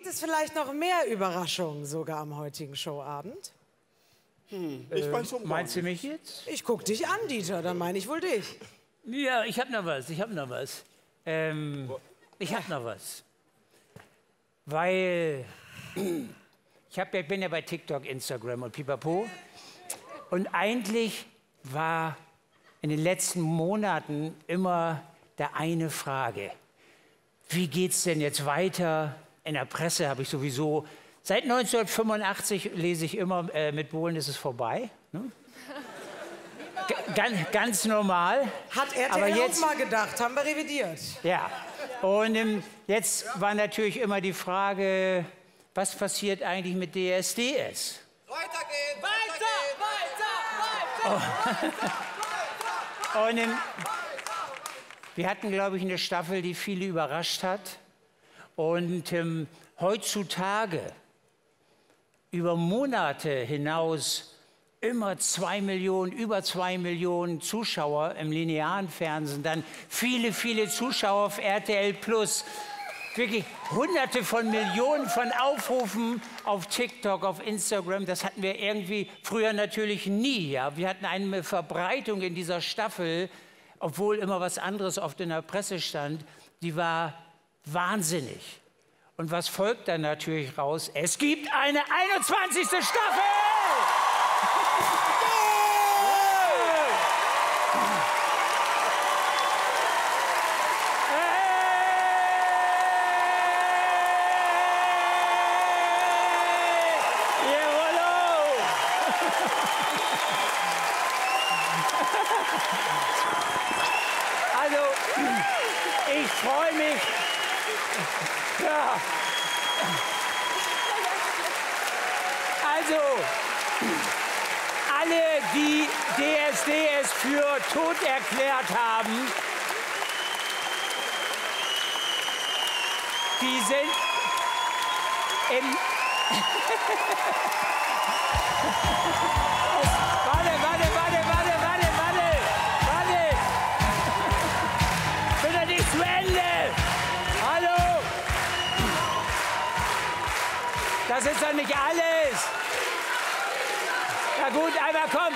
es vielleicht noch mehr Überraschungen sogar am heutigen Showabend? Ich weiß schon Meinst du mich jetzt? Ich guck dich an, Dieter, dann meine ich wohl dich. Ja, ich hab noch was, ich hab noch was. Weil ich bin ja bei TikTok, Instagram und Pipapo. Und eigentlich war in den letzten Monaten immer da eine Frage. Wie geht's denn jetzt weiter? In der Presse habe ich sowieso, seit 1985 lese ich immer, mit Bohlen ist es vorbei. Ne? Ganz normal. Hat RTL Aber jetzt, auch mal gedacht, haben wir revidiert. ja, und jetzt war natürlich immer die Frage, was passiert eigentlich mit DSDS? Weitergehen! Und wir hatten, glaube ich, eine Staffel, die viele überrascht hat. Und heutzutage, über Monate hinaus, immer 2 Millionen, über 2 Millionen Zuschauer im linearen Fernsehen, dann viele, viele Zuschauer auf RTL Plus. Wirklich Hunderte von Millionen von Aufrufen auf TikTok, auf Instagram. Das hatten wir irgendwie früher natürlich nie. Ja? Wir hatten eine Verbreitung in dieser Staffel, obwohl immer was anderes oft in der Presse stand. Die war wahnsinnig. Und was folgt dann natürlich raus? Es gibt eine 21. Staffel! Also, ich freue mich. Ja. Also, alle, die DSDS für tot erklärt haben, die sind im... Warte! Bin doch nicht zu Ende! Hallo! Das ist doch nicht alles! Na gut, einmal komm!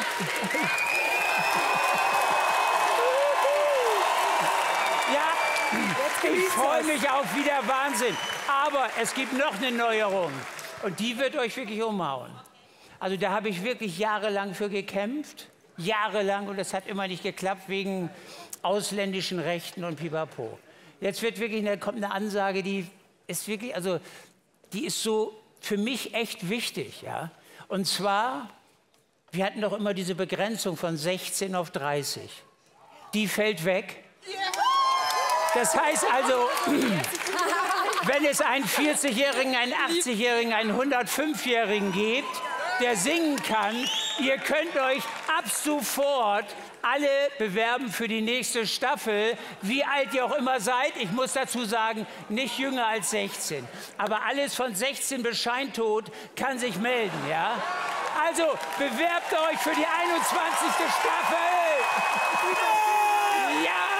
Ja, ich freue mich auf wieder Wahnsinn. Aber es gibt noch eine Neuerung. Und die wird euch wirklich umhauen. Also da habe ich wirklich jahrelang für gekämpft. Jahrelang. Und das hat immer nicht geklappt wegen ausländischen Rechten und Pipapo. Jetzt wird wirklich, kommt eine Ansage, die ist wirklich, also die ist so für mich echt wichtig. Ja? Und zwar, wir hatten doch immer diese Begrenzung von 16 auf 30. Die fällt weg. Das heißt also, wenn es einen 40-Jährigen, einen 80-Jährigen, einen 105-Jährigen gibt, der singen kann, ihr könnt euch ab sofort alle bewerben für die nächste Staffel, wie alt ihr auch immer seid. Ich muss dazu sagen, nicht jünger als 16. Aber alles von 16 bis scheintot kann sich melden, ja? Also, bewerbt euch für die 21. Staffel! Ja!